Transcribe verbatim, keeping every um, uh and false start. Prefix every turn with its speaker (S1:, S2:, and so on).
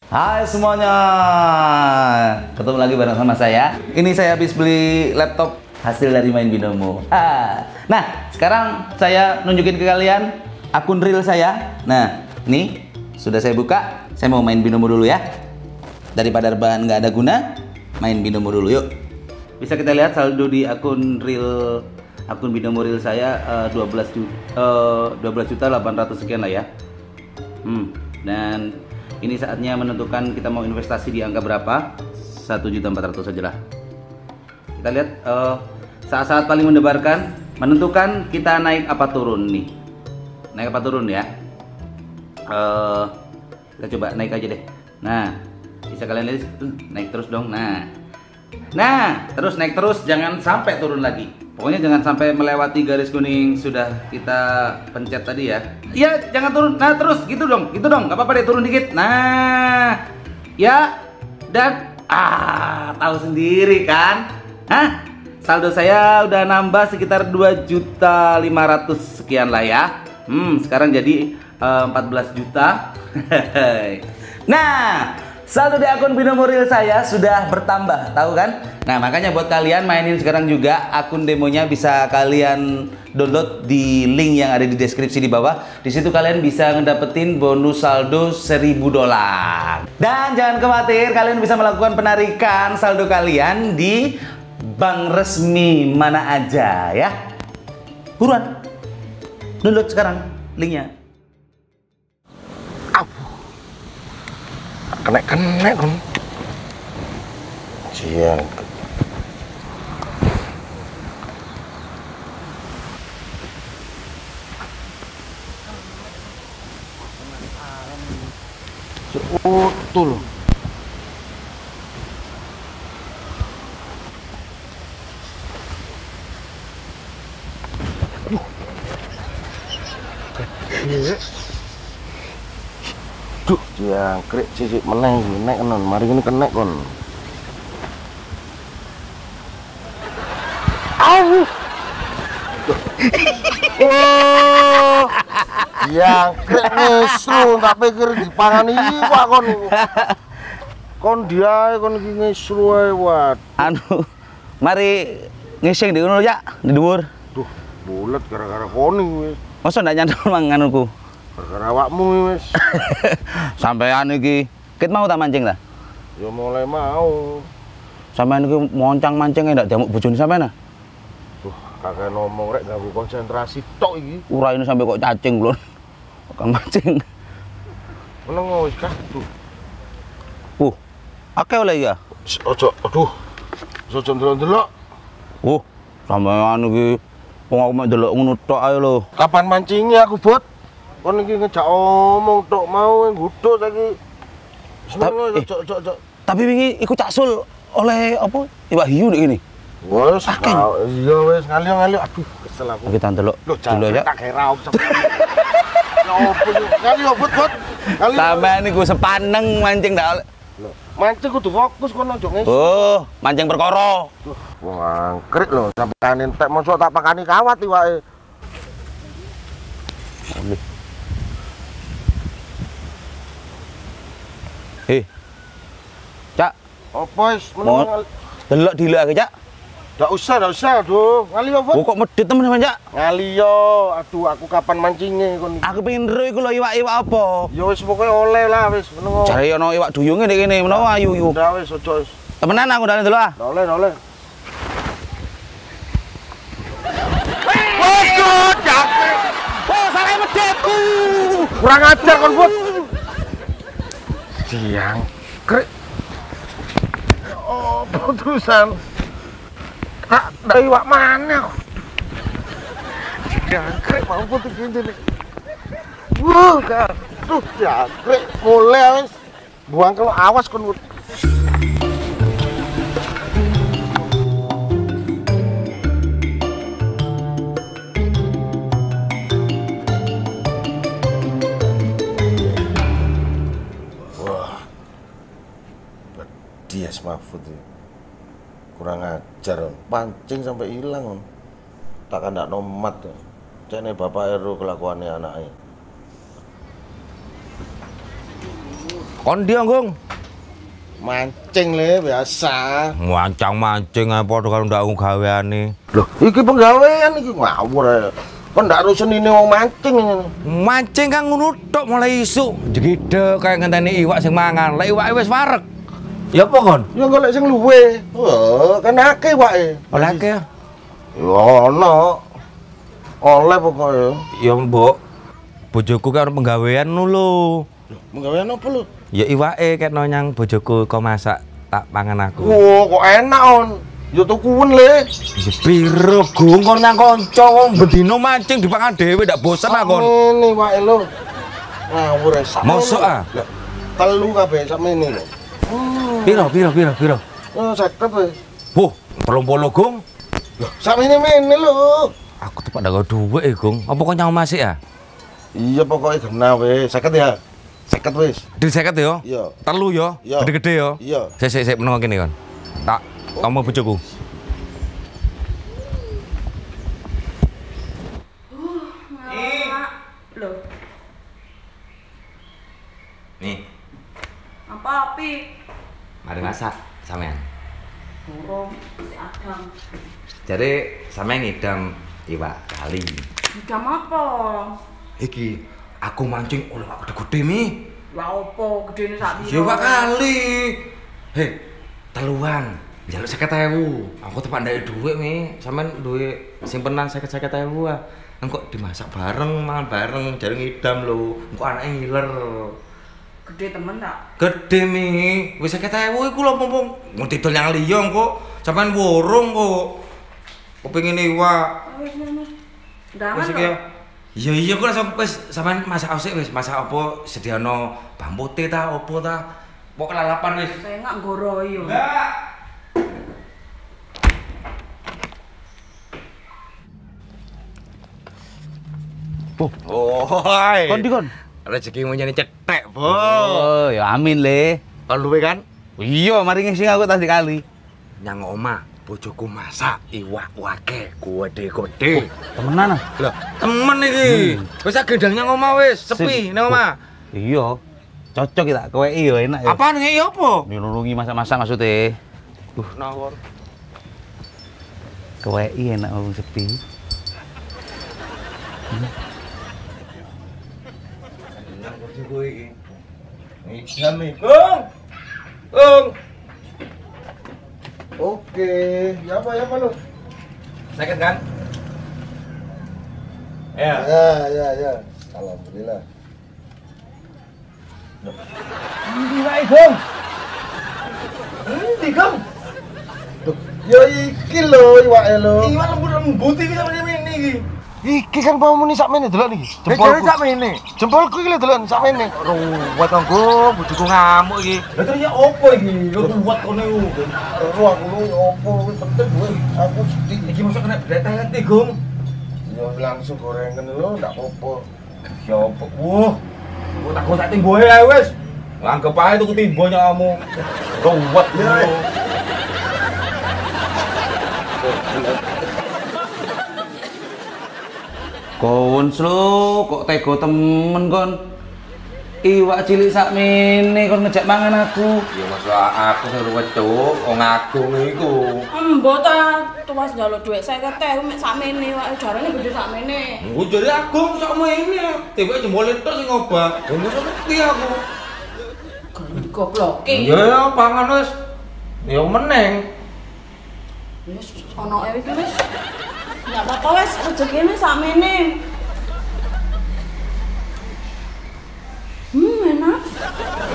S1: Hai semuanya, ketemu lagi bareng sama saya. Ini saya habis beli laptop hasil dari main binomo. Ah. Nah, sekarang saya nunjukin ke kalian akun real saya. Nah, ini sudah saya buka. Saya mau main binomo dulu ya. Daripada rebahan nggak ada guna, main binomo dulu yuk. Bisa kita lihat saldo di akun real, akun binomo real saya uh, dua belas juta delapan ratus sekian lah ya. Hmm, dan ini saatnya menentukan kita mau investasi di angka berapa. Satu juta empat ratus saja lah. Kita lihat uh, saat-saat paling mendebarkan, menentukan kita naik apa turun nih. Naik apa turun ya. Uh, kita coba naik aja deh. Nah, bisa kalian lihat tuh, naik terus dong. Nah, nah terus naik terus, jangan sampai turun lagi. Pokoknya jangan sampai melewati garis kuning sudah kita pencet tadi ya. Iya, jangan turun. Nah terus gitu dong, gitu dong. Gak apa-apa deh, turun dikit. Nah, ya, dan ah tahu sendiri kan. Hah? Saldo saya udah nambah sekitar dua juta lima ratus sekian lah ya. Hmm, sekarang jadi uh, empat belas juta. Nah, saldo di akun binomo real saya sudah bertambah, tahu kan? Nah, makanya buat kalian mainin sekarang juga, akun demonya bisa kalian download di link yang ada di deskripsi di bawah. Di situ kalian bisa ngedapetin bonus saldo seribu dolar. Dan jangan khawatir, kalian bisa melakukan penarikan saldo kalian di bank resmi mana aja ya. Buruan, download sekarang linknya.
S2: Kenek-kenek kan siang seutul duh jangkrik sisik meneng naik kon mari ini kenek kon au oh jangkrik ngesru tak pikir dipangan iwak kon kon dia kon iki ngesru ae wat
S1: Anu, mari ngising di kono ya, di dhuwur.
S2: duh bulet gara-gara kon iki wis
S1: Masa ndak nyantol manganku?
S2: gara-gara awakmu wis
S1: Sampean iki ket mau tak mancing lah.
S2: ya mulai mau
S1: Sampean iki moncang mancing ndak diamuk bojone sampean ah.
S2: duh kakek ngomong rek ganggu konsentrasi tok iki
S1: Ura ini sampai kok cacing lho. Kang mancing.
S2: meneng wis kah duh
S1: Uh, akeh oleh ya.
S2: ojo aduh ojo ndelok-ndelok
S1: Uh, sampean iki wong aku mek ndelok ngono tok ae lho.
S2: kapan mancingnya aku bot kon iki ngejak omong tok mau nguduk saiki
S1: Ta- eh.
S2: ojo ojo ojo
S1: Tapi wingi iku caksul oleh apa? Iwak hiu nek ngene.
S2: wes
S1: Akeh.
S2: iya wes ngalih-ngalih aduh kesel aku
S1: Kita ndelok
S2: lho
S1: dulu ya.
S2: tak kira op ya opo ngalih bot bot ngalih
S1: Sampean niku sepaneng mancing ndak oleh.
S2: lho mancing kudu fokus kon ojo ngesu
S1: Oh, mancing perkara.
S2: wong angkrik lho sampean entek mosok tak pakani kawat iwake
S1: Heh. Cak,
S2: opo wis
S1: mau
S2: meneng
S1: delok dilek ae, Cak.
S2: ndak usah ndak usah aduh ngalih bot
S1: Oh, kok medhit temen sampean, Cak?
S2: ngalih yo aduh aku kapan mancingnya kon
S1: Aku pengen ro iku lho iwak-iwak apa?
S2: ya wis pokoke oleh lah wis meneng
S1: Jare ono iwak duyunge nek kene, menawa ayu yu.
S2: ndak wis ojo wis
S1: Temenan aku ndalen delok ah.
S2: ndak oleh ndak oleh waduh jangkrik
S1: Oh, salah medhitku.
S2: kurang ajar kon bot jangkrik oh putusan kak ndak iwak mana jangkrik mau putus gini nih wuh kak tuh jangkrik mulai wis buang kalau awas kon bot Dias Mahfud ya. Kurang ajar, pancing sampai hilang. Tak ndak nomat. Cene bapak Ero kelakuannya anaknya.
S3: Kon dia, Gong.
S2: Mancing le biasa.
S3: Mancang-mancing ae padha karo ndak gaweane.
S2: Loh, iki penggawean iki ngawur ae. Kon ndak rusen ini wong mancing ini.
S3: Mancing kan ngono tok mulai isuk. Jegede kayak ngenteni iwak sing mangan. Lek iwake wis wareg. Ya apa kon?
S2: Ya golek sing luwe. Heeh, kan akeh wae.
S3: Oleh akeh.
S2: Ya ono. Oleh pokoke.
S3: Ya mbok. Bojoku kan penggawean ngono lho.
S2: Loh, penggawean apa lho?
S3: Ya iwake kena nyang bojoku kok masak tak pangan aku.
S2: Wah, kok enak on. Ya tukuwen le.
S3: Ya piro Gung kon nang kanca wong bendino mancing dipangan dhewe ndak bosen ah kon.
S2: Ngene wae lho. Ngawur ae sak.
S3: Mosok ah.
S2: Telu kabeh sak mene lho.
S3: Piro piro piro piro.
S2: Oh, seket wae.
S3: Wuh, telung puluh Gung.
S2: Loh, sak mene-mene lho.
S3: Aku tepak ndak gawe dhuwit e Gung. Apa kok nyang masih ya?
S2: Iya pokoknya kena weh, seket ya. Seket wis.
S3: Di seket yo?
S2: Iya.
S3: Telu yo?
S2: Iya.
S3: Gede-gede yo?
S2: Iya.
S3: Sik sik sik meneng kene kon. Tak tomo bojoku.
S4: Loh,
S3: Nih,
S4: apa api?
S3: mari masak sampean.
S4: Burung, si Adang.
S3: Jadi sampean ngidam iwak kali.
S4: Jam apa?
S3: Iki aku mancing oleh iwak gede-gede mi.
S4: Lah opo gedene sak
S3: Ya iwak kali. Heh, teluan. Njaluk seket ewu. Aku tepak ndek dhuwit mi. Sampean duwe simpenan seket-seket ewu ah. Engko dimasak bareng, mangan bareng, jare ngidam lho. Engko anake ngiler.
S4: Gede temen tak?
S3: Gede mi. Wis seket ewu iku lho mumpung mau didol yang liya engko. Sampean worong kok. Kepengin iwak.
S4: Wis wis wis. Ndangan
S3: Wis iki ya. Iya iya kok langsung wis sampean masak osik wis, masak apa sediano bawang putih ta opo ta. Pok lalapan wis.
S4: Saya enggak ngoroyo.
S3: Enggak.
S1: Oh,
S3: Oh,
S1: kon di kon.
S3: rezekimu nyane cetek, Bo.
S1: Oh, ya amin le.
S3: Kon luwe kan?
S1: Iya, mari ngisi aku tadi kali.
S3: Nyang omah bojoku masak iwak wake gede-gede.
S1: Temenan ah.
S3: Lah, temen iki. Wis gendang nyang omah wis, sepi nang omah.
S1: Iya. Cocok kita, kowe iya enak ya.
S3: Apaan iki apa?
S1: Nulungi masak-masak maksudnya. Uh,
S3: Nawar.
S1: kowe iya enak wong sepi.
S3: Nang bojoku iki. Ngidam iki. Gong. Gong.
S2: Oke, ya apa ya apa lu?
S3: Sakit kan? Ya.
S2: Ya, ya, ya. Alhamdulillah.
S3: Endi wae, Gong? Endi, Gong?
S2: Ya iki lho iwake lho.
S3: Iwak lembut-lembut iki sampe ngene iki.
S2: Iki kan mau muni sak mene delok niki.
S3: Jempolku sak mene.
S2: Jempolku iki lho delok sak mene.
S3: Ruwet kok, Gong. Bojoku ngamuk iki. Lah terus ya opo iki? Yo ruwet kono iku.
S2: Ero aku lu opo kuwi penting kuwi. Aku sedih.
S3: Iki mosok kena bletet iki, Gong.
S2: Ya langsung gorengan lho ndak apa-apa.
S3: Ya opo? Wah. Kok tak gotak timboe ae wis. Nganggep ae tuku timbo nyamu. Ruwet
S2: Ya.
S3: lho.
S1: Kon slo, kok tega temen kon. Iwak cilik sak mene kon ngejak mangan aku.
S3: Ya masa aku sing ruwet, Cuk. Wong agung iku.
S4: Embo ta, tuwas njaluk dhuwit seket ewu mek sakmene wae jarane gede sakmene.
S3: Nggo jare agung sakmu ini. Tiba jembole tok sing ngobah. Ya mosok ngerti aku.
S4: Gobloke.
S3: Ya pangan wis. Ya meneng.
S4: Wis ono e iki wis. Enggak apa-apa wis rezekine sakmene. Hmm, enak.